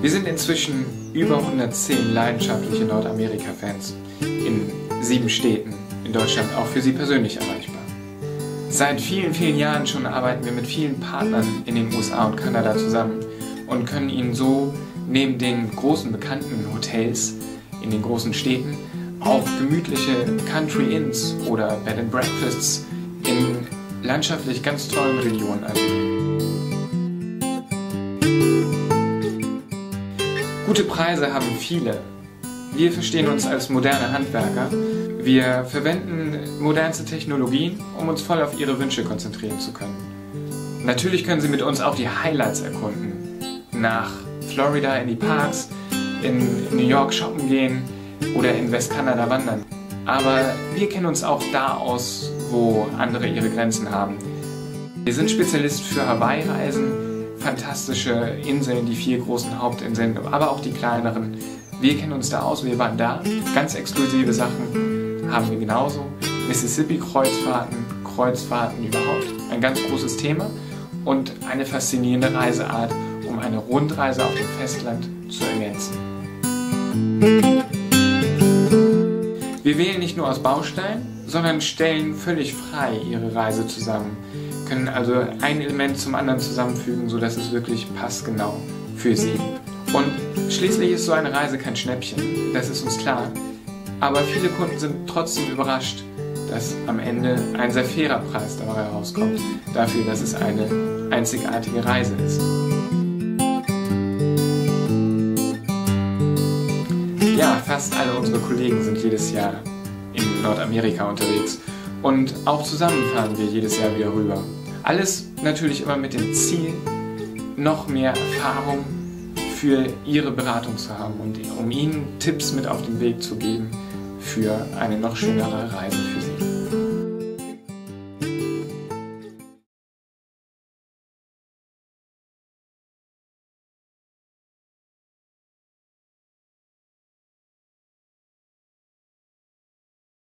Wir sind inzwischen über 110 leidenschaftliche Nordamerika-Fans in 7 Städten in Deutschland, auch für Sie persönlich erreichbar. Seit vielen, vielen Jahren schon arbeiten wir mit vielen Partnern in den USA und Kanada zusammen und können Ihnen so neben den großen bekannten Hotels in den großen Städten auch gemütliche Country Inns oder Bed and Breakfasts in landschaftlich ganz tollen Regionen anbieten. Gute Preise haben viele. Wir verstehen uns als moderne Handwerker. Wir verwenden modernste Technologien, um uns voll auf Ihre Wünsche konzentrieren zu können. Natürlich können Sie mit uns auch die Highlights erkunden. Nach Florida in die Parks, in New York shoppen gehen oder in Westkanada wandern. Aber wir kennen uns auch da aus, wo andere ihre Grenzen haben. Wir sind Spezialist für Hawaii-Reisen, fantastische Inseln, die 4 großen Hauptinseln, aber auch die kleineren. Wir kennen uns da aus, wir waren da. Ganz exklusive Sachen haben wir genauso. Mississippi-Kreuzfahrten, Kreuzfahrten überhaupt. Ein ganz großes Thema und eine faszinierende Reiseart, um eine Rundreise auf dem Festland zu ergänzen. Wir wählen nicht nur aus Bausteinen, sondern stellen völlig frei Ihre Reise zusammen, können also ein Element zum anderen zusammenfügen, sodass es wirklich passgenau für Sie. Und schließlich ist so eine Reise kein Schnäppchen, das ist uns klar. Aber viele Kunden sind trotzdem überrascht, dass am Ende ein sehr fairer Preis dabei herauskommt, dafür, dass es eine einzigartige Reise ist. Ja, fast alle unsere Kollegen sind jedes Jahr in Nordamerika unterwegs und auch zusammen fahren wir jedes Jahr wieder rüber. Alles natürlich immer mit dem Ziel, noch mehr Erfahrung für Ihre Beratung zu haben und um Ihnen Tipps mit auf den Weg zu geben für eine noch schönere Reise für Sie.